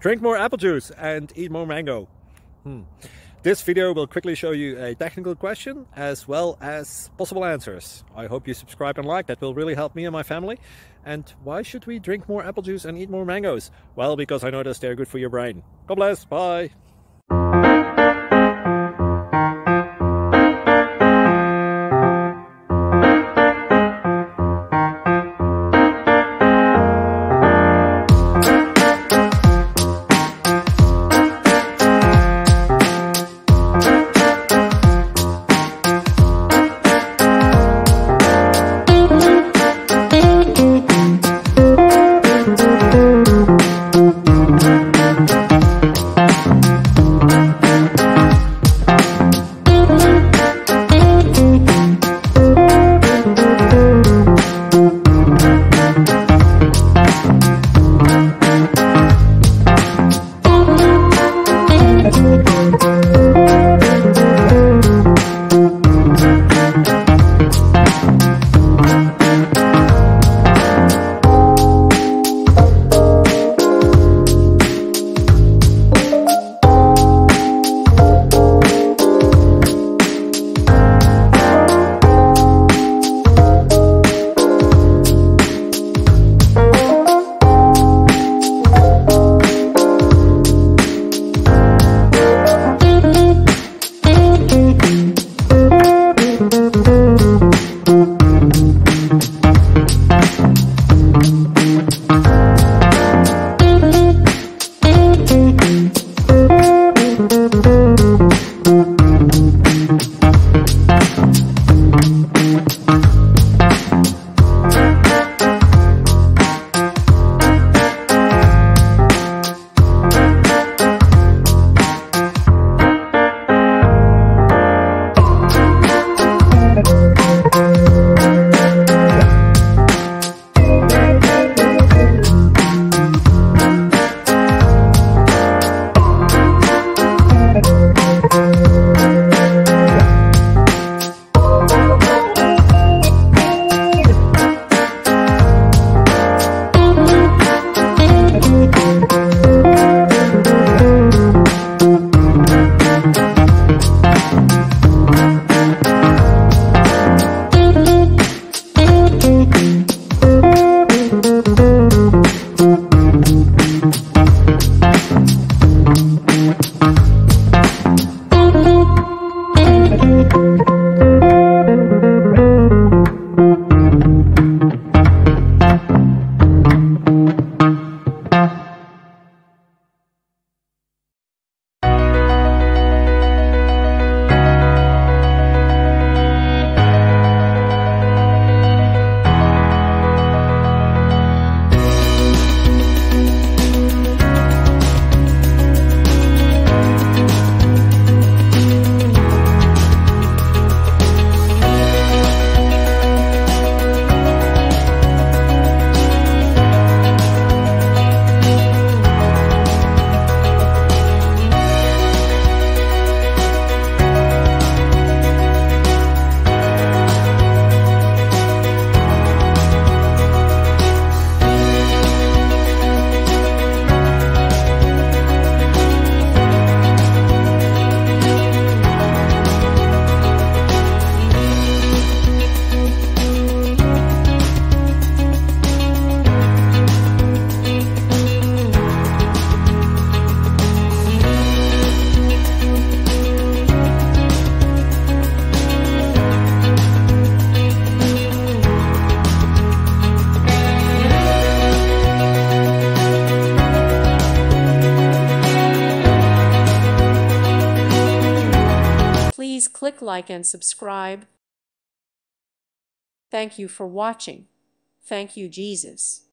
Drink more apple juice and eat more mango. This video will quickly show you a technical question as well as possible answers. I hope you subscribe and like. That will really help me and my family. And why should we drink more apple juice and eat more mangoes? Well, because I noticed they're good for your brain. God bless. Bye. Please click like and subscribe. Thank you for watching. Thank you, Jesus.